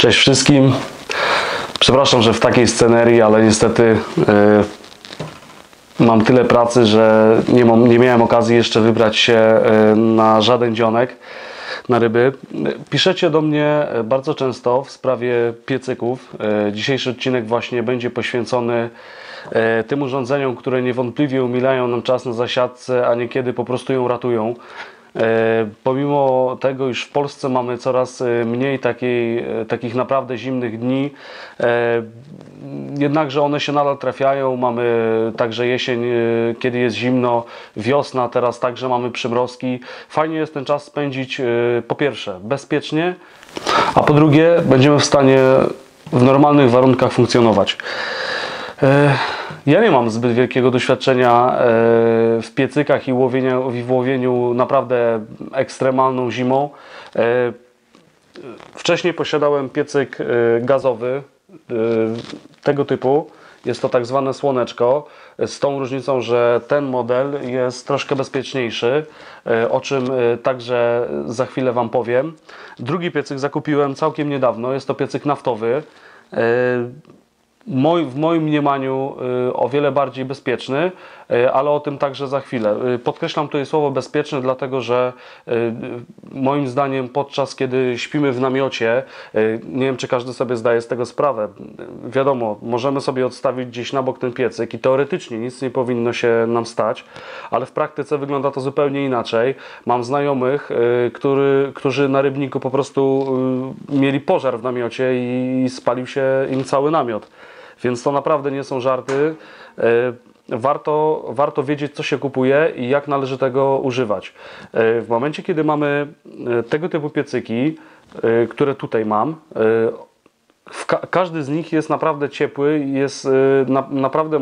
Cześć wszystkim. Przepraszam, że w takiej scenerii, ale niestety mam tyle pracy, że nie miałem okazji jeszcze wybrać się na żaden dzionek, na ryby. Piszecie do mnie bardzo często w sprawie piecyków. Dzisiejszy odcinek właśnie będzie poświęcony tym urządzeniom, które niewątpliwie umilają nam czas na zasiadce, a niekiedy po prostu ją ratują. Pomimo tego, iż w Polsce mamy coraz mniej takich naprawdę zimnych dni, jednakże one się nadal trafiają. Mamy także jesień, kiedy jest zimno, wiosna, teraz także mamy przymrozki. Fajnie jest ten czas spędzić po pierwsze bezpiecznie, a po drugie będziemy w stanie w normalnych warunkach funkcjonować. Ja nie mam zbyt wielkiego doświadczenia w piecykach i w łowieniu naprawdę ekstremalną zimą. Wcześniej posiadałem piecyk gazowy tego typu. Jest to tak zwane słoneczko, z tą różnicą, że ten model jest troszkę bezpieczniejszy, o czym także za chwilę Wam powiem. Drugi piecyk zakupiłem całkiem niedawno, jest to piecyk naftowy. W moim mniemaniu o wiele bardziej bezpieczny, ale o tym także za chwilę. Podkreślam tutaj słowo bezpieczny, dlatego że moim zdaniem podczas kiedy śpimy w namiocie, nie wiem czy każdy sobie zdaje z tego sprawę, wiadomo, możemy sobie odstawić gdzieś na bok ten piecyk i teoretycznie nic nie powinno się nam stać, ale w praktyce wygląda to zupełnie inaczej. Mam znajomych, którzy na rybniku po prostu mieli pożar w namiocie i spalił się im cały namiot. Więc to naprawdę nie są żarty. Warto wiedzieć, co się kupuje i jak należy tego używać. W momencie, kiedy mamy tego typu piecyki, które tutaj mam, każdy z nich jest naprawdę ciepły, naprawdę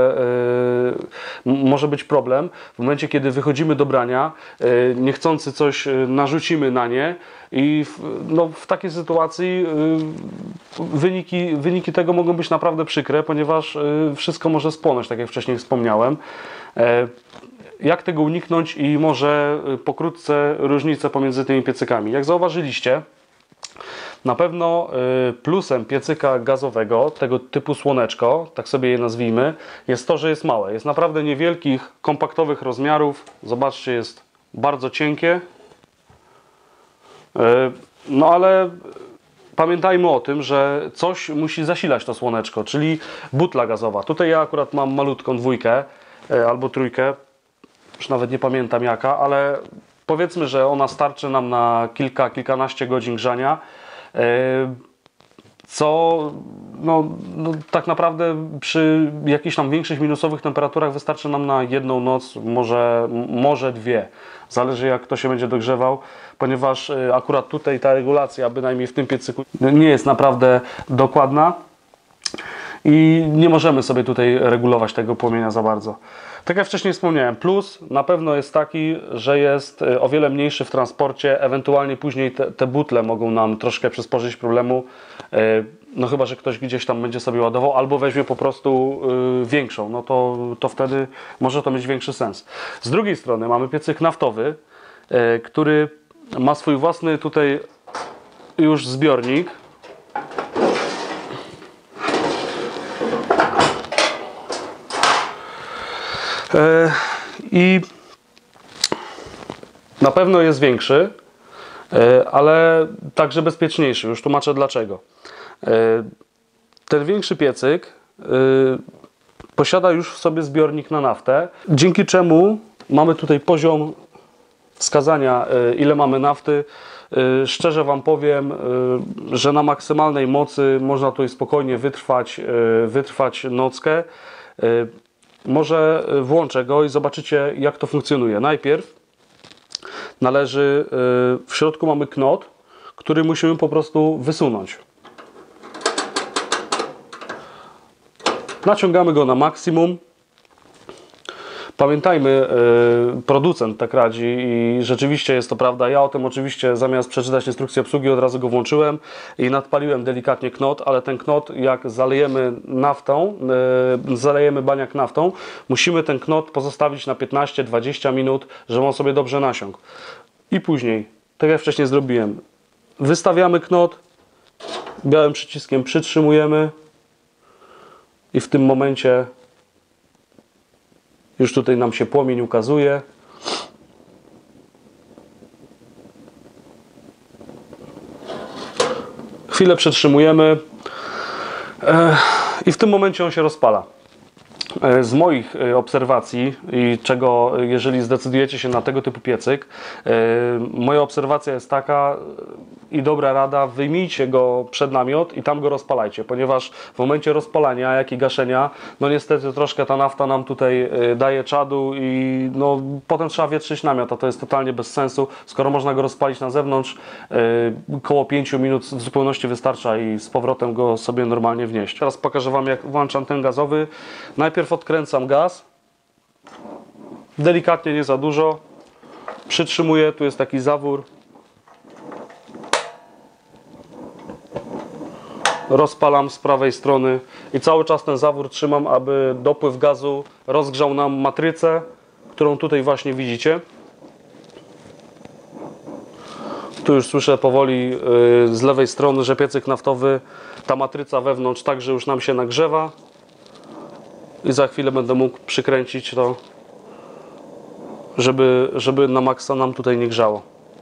może być problem. W momencie, kiedy wychodzimy do brania, niechcący coś narzucimy na nie i w takiej sytuacji wyniki tego mogą być naprawdę przykre, ponieważ wszystko może spłonąć, tak jak wcześniej wspomniałem. Jak tego uniknąć i może pokrótce różnice pomiędzy tymi piecykami. Jak zauważyliście, na pewno plusem piecyka gazowego, tego typu słoneczko, tak sobie je nazwijmy, jest to, że jest małe. Jest naprawdę niewielkich, kompaktowych rozmiarów. Zobaczcie, jest bardzo cienkie. No ale pamiętajmy o tym, że coś musi zasilać to słoneczko, czyli butla gazowa. Tutaj ja akurat mam malutką dwójkę albo trójkę, już nawet nie pamiętam jaka, ale powiedzmy, że ona starczy nam na kilkanaście godzin grzania. Co tak naprawdę przy jakichś tam większych minusowych temperaturach wystarczy nam na jedną noc, może dwie. Zależy jak to się będzie dogrzewał, ponieważ akurat tutaj ta regulacja, bynajmniej w tym piecyku, nie jest naprawdę dokładna i nie możemy sobie tutaj regulować tego płomienia za bardzo. Tak jak wcześniej wspomniałem, plus na pewno jest taki, że jest o wiele mniejszy w transporcie, ewentualnie później te butle mogą nam troszkę przysporzyć problemu, no chyba, że ktoś gdzieś tam będzie sobie ładował albo weźmie po prostu większą, no to wtedy może to mieć większy sens. Z drugiej strony mamy piecyk naftowy, który ma swój własny tutaj już zbiornik. I na pewno jest większy, ale także bezpieczniejszy. Już tłumaczę dlaczego. Ten większy piecyk posiada już w sobie zbiornik na naftę, dzięki czemu mamy tutaj poziom wskazania, ile mamy nafty. Szczerze Wam powiem, że na maksymalnej mocy można tutaj spokojnie wytrwać nockę. Może włączę go i zobaczycie, jak to funkcjonuje. Najpierw w środku mamy knot, który musimy po prostu wysunąć. Naciągamy go na maksimum. Pamiętajmy, producent tak radzi i rzeczywiście jest to prawda. Ja o tym oczywiście zamiast przeczytać instrukcję obsługi od razu go włączyłem i nadpaliłem delikatnie knot, ale ten knot jak zalejemy naftą, zalejemy baniak naftą, musimy ten knot pozostawić na 15-20 minut, żeby on sobie dobrze nasiąkł. I później, tak jak wcześniej zrobiłem, wystawiamy knot, Białym przyciskiem przytrzymujemy i w tym momencie już tutaj nam się płomień ukazuje. Chwilę przytrzymujemy i w tym momencie on się rozpala. Z moich obserwacji i czego, jeżeli zdecydujecie się na tego typu piecyk, moja obserwacja jest taka i dobra rada, wyjmijcie go przed namiot i tam go rozpalajcie, ponieważ w momencie rozpalania, jak i gaszenia, no niestety troszkę ta nafta nam tutaj daje czadu i no potem trzeba wietrzyć namiot, a to jest totalnie bez sensu, skoro można go rozpalić na zewnątrz, koło 5 minut w zupełności wystarcza i z powrotem go sobie normalnie wnieść. Teraz pokażę Wam, jak włączam ten gazowy. Najpierw odkręcam gaz, delikatnie, nie za dużo, przytrzymuję, tu jest taki zawór, rozpalam z prawej strony i cały czas ten zawór trzymam, aby dopływ gazu rozgrzał nam matrycę, którą tutaj właśnie widzicie. Tu już słyszę powoli z lewej strony, że piecyk naftowy, ta matryca wewnątrz także już nam się nagrzewa. I za chwilę będę mógł przykręcić to, żeby na maksa nam tutaj nie grzało.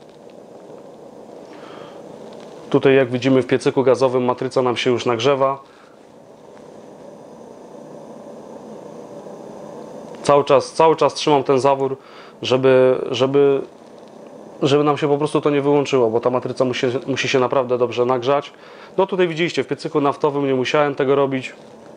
Tutaj, jak widzimy, w piecyku gazowym matryca nam się już nagrzewa. Cały czas trzymam ten zawór, żeby nam się po prostu to nie wyłączyło, bo ta matryca musi się naprawdę dobrze nagrzać. No tutaj widzieliście, w piecyku naftowym nie musiałem tego robić.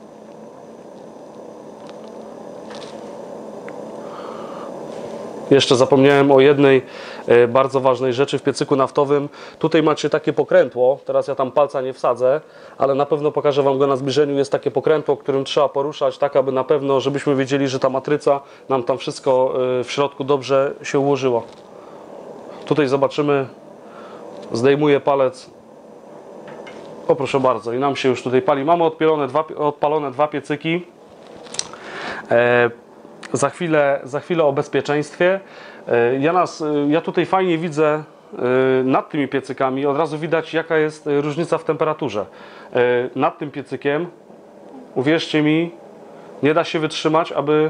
Jeszcze zapomniałem o jednej bardzo ważnej rzeczy w piecyku naftowym. Tutaj macie takie pokrętło, teraz ja tam palca nie wsadzę, ale na pewno pokażę Wam go na zbliżeniu. Jest takie pokrętło, którym trzeba poruszać, tak aby na pewno, żebyśmy wiedzieli, że ta matryca nam tam wszystko w środku dobrze się ułożyło. Tutaj zobaczymy, zdejmuję palec. O, proszę bardzo, i nam się już tutaj pali. Mamy odpalone dwa piecyki. Za chwilę o bezpieczeństwie. Ja tutaj fajnie widzę nad tymi piecykami, od razu widać, jaka jest różnica w temperaturze. Nad tym piecykiem, uwierzcie mi, nie da się wytrzymać, aby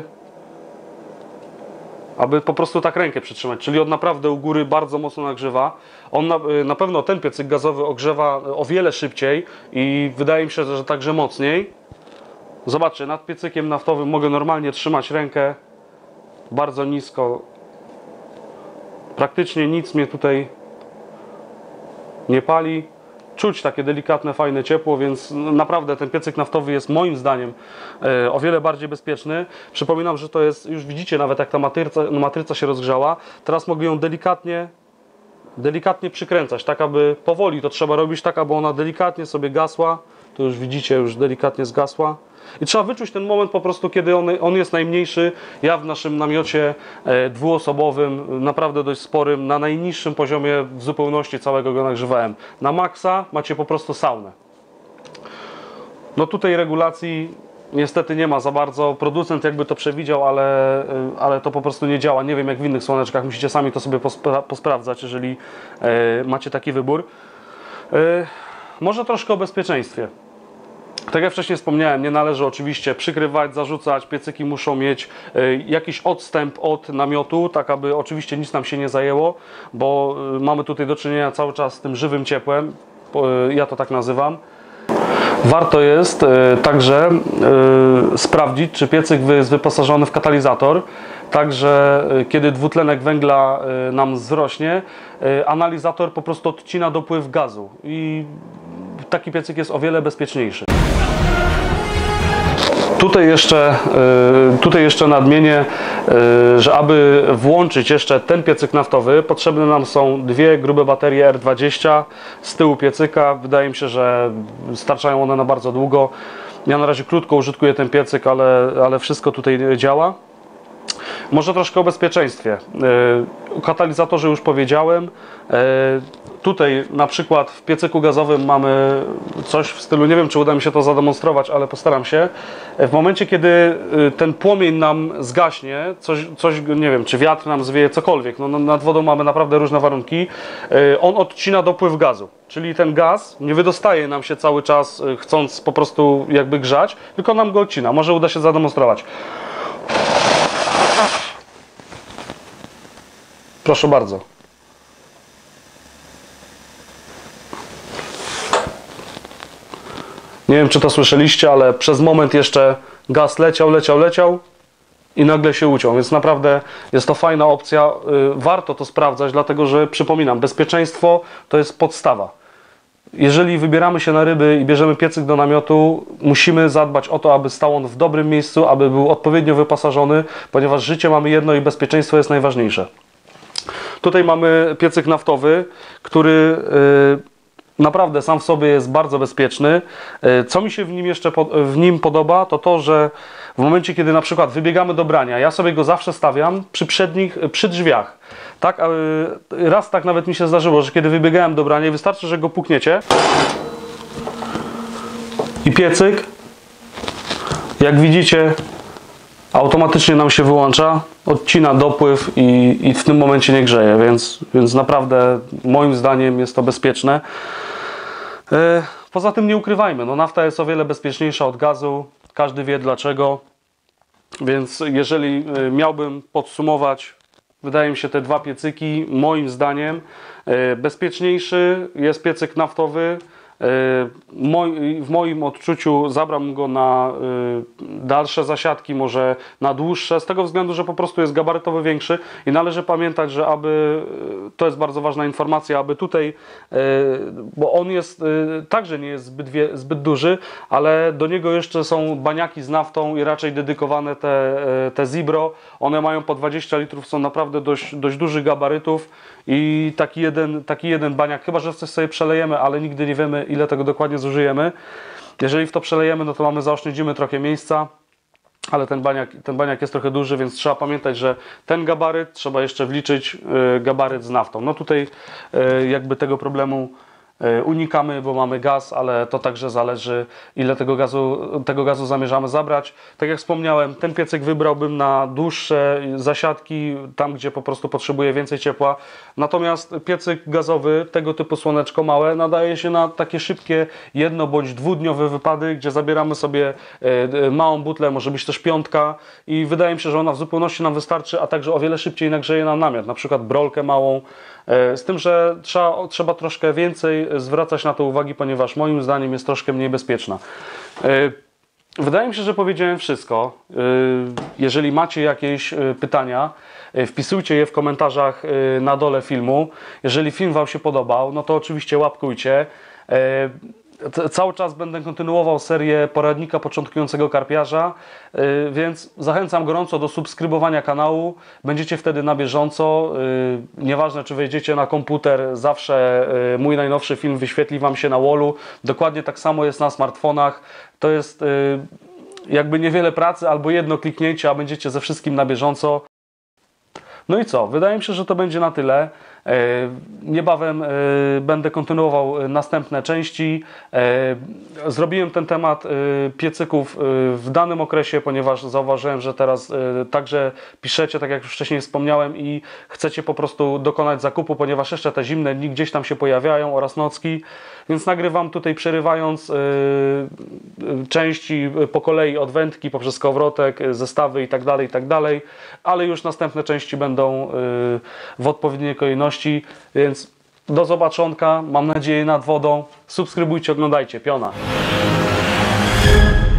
po prostu tak rękę przytrzymać, czyli on naprawdę u góry bardzo mocno nagrzewa. On na pewno ten piecyk gazowy ogrzewa o wiele szybciej i wydaje mi się, że także mocniej. Zobaczcie, nad piecykiem naftowym mogę normalnie trzymać rękę bardzo nisko. Praktycznie nic mnie tutaj nie pali. Czuć takie delikatne, fajne ciepło, więc naprawdę ten piecyk naftowy jest moim zdaniem o wiele bardziej bezpieczny. Przypominam, że to jest, już widzicie nawet jak ta matryca się rozgrzała. Teraz mogę ją delikatnie przykręcać, tak aby powoli to trzeba robić, tak aby ona delikatnie sobie gasła. Tu już widzicie, już delikatnie zgasła. I trzeba wyczuć ten moment po prostu, kiedy on jest najmniejszy. Ja w naszym namiocie dwuosobowym, naprawdę dość sporym, na najniższym poziomie w zupełności całego go nagrzewałem. Na maksa macie po prostu saunę. No tutaj regulacji niestety nie ma za bardzo. Producent jakby to przewidział, ale to po prostu nie działa. Nie wiem jak w innych słoneczkach, musicie sami to sobie posprawdzać, jeżeli macie taki wybór. Może troszkę o bezpieczeństwie. Tak jak wcześniej wspomniałem, nie należy oczywiście przykrywać, zarzucać. Piecyki muszą mieć jakiś odstęp od namiotu, tak aby oczywiście nic nam się nie zajęło, bo mamy tutaj do czynienia cały czas z tym żywym ciepłem, ja to tak nazywam. Warto jest także sprawdzić, czy piecyk jest wyposażony w katalizator, także kiedy dwutlenek węgla nam wzrośnie, analizator po prostu odcina dopływ gazu i taki piecyk jest o wiele bezpieczniejszy. Tutaj jeszcze nadmienię, że aby włączyć jeszcze ten piecyk naftowy, potrzebne nam są dwie grube baterie R20 z tyłu piecyka. Wydaje mi się, że starczają one na bardzo długo. Ja na razie krótko użytkuję ten piecyk, ale wszystko tutaj działa. Może troszkę o bezpieczeństwie. O katalizatorze już powiedziałem. Tutaj na przykład w piecyku gazowym mamy coś w stylu, nie wiem czy uda mi się to zademonstrować, ale postaram się. W momencie kiedy ten płomień nam zgaśnie, coś nie wiem, czy wiatr nam zwieje, cokolwiek, no, nad wodą mamy naprawdę różne warunki, on odcina dopływ gazu. Czyli ten gaz nie wydostaje nam się cały czas, chcąc po prostu jakby grzać, tylko nam go odcina. Może uda się zademonstrować. Proszę bardzo. Nie wiem, czy to słyszeliście, ale przez moment jeszcze gaz leciał i nagle się uciął, więc naprawdę jest to fajna opcja. Warto to sprawdzać, dlatego że przypominam, bezpieczeństwo to jest podstawa. Jeżeli wybieramy się na ryby i bierzemy piecyk do namiotu, musimy zadbać o to, aby stał on w dobrym miejscu, aby był odpowiednio wyposażony, ponieważ życie mamy jedno i bezpieczeństwo jest najważniejsze. Tutaj mamy piecyk naftowy, który naprawdę sam w sobie jest bardzo bezpieczny. Co mi się w nim podoba, to to, że w momencie, kiedy na przykład wybiegamy do brania, ja sobie go zawsze stawiam przy drzwiach. Tak, raz tak nawet mi się zdarzyło, że kiedy wybiegałem do brania, wystarczy, że go pukniecie i piecyk, jak widzicie, automatycznie nam się wyłącza, odcina dopływ i w tym momencie nie grzeje, więc naprawdę moim zdaniem jest to bezpieczne. Poza tym nie ukrywajmy, no nafta jest o wiele bezpieczniejsza od gazu, każdy wie dlaczego, więc jeżeli miałbym podsumować, wydaje mi się te dwa piecyki, moim zdaniem bezpieczniejszy jest piecyk naftowy. W moim odczuciu zabrałbym go na dalsze zasiadki, może na dłuższe, z tego względu, że po prostu jest gabarytowo większy i należy pamiętać, że to jest bardzo ważna informacja, aby tutaj, bo on jest, także nie jest zbyt duży, ale do niego jeszcze są baniaki z naftą i raczej dedykowane te Zibro, one mają po 20 litrów, są naprawdę dość dużych gabarytów i taki jeden baniak, chyba że w coś sobie przelejemy, ale nigdy nie wiemy, ile tego dokładnie zużyjemy. Jeżeli w to przelejemy, no to zaoszczędzimy trochę miejsca, ale ten baniak jest trochę duży, więc trzeba pamiętać, że ten gabaryt trzeba jeszcze wliczyć gabaryt z naftą. No tutaj jakby tego problemu unikamy, bo mamy gaz, ale to także zależy, ile tego gazu zamierzamy zabrać. Tak jak wspomniałem, ten piecyk wybrałbym na dłuższe zasiadki, tam gdzie po prostu potrzebuje więcej ciepła. Natomiast piecyk gazowy, tego typu słoneczko małe, nadaje się na takie szybkie jedno- bądź dwudniowe wypady, gdzie zabieramy sobie małą butlę, może być też piątka i wydaje mi się, że ona w zupełności nam wystarczy, a także o wiele szybciej nagrzeje nam namiot, na przykład brolkę małą. Z tym, że trzeba troszkę więcej zwracać na to uwagi, ponieważ moim zdaniem jest troszkę mniej bezpieczna. Wydaje mi się, że powiedziałem wszystko. Jeżeli macie jakieś pytania, wpisujcie je w komentarzach na dole filmu. Jeżeli film Wam się podobał, no to oczywiście łapkujcie. Cały czas będę kontynuował serię poradnika początkującego karpiarza, więc zachęcam gorąco do subskrybowania kanału. Będziecie wtedy na bieżąco. Nieważne, czy wejdziecie na komputer, zawsze mój najnowszy film wyświetli Wam się na wallu. Dokładnie tak samo jest na smartfonach. To jest jakby niewiele pracy, albo jedno kliknięcie, a będziecie ze wszystkim na bieżąco. No i co? Wydaje mi się, że to będzie na tyle. Niebawem będę kontynuował następne części. Zrobiłem ten temat piecyków w danym okresie, ponieważ zauważyłem, że teraz także piszecie, tak jak już wcześniej wspomniałem, i chcecie po prostu dokonać zakupu, ponieważ jeszcze te zimne dni gdzieś tam się pojawiają oraz nocki, więc nagrywam tutaj, przerywając części po kolei od wędki poprzez kołowrotek, zestawy itd., ale już następne części będą w odpowiedniej kolejności. Więc do zobaczonka, mam nadzieję nad wodą. Subskrybujcie, oglądajcie, piona.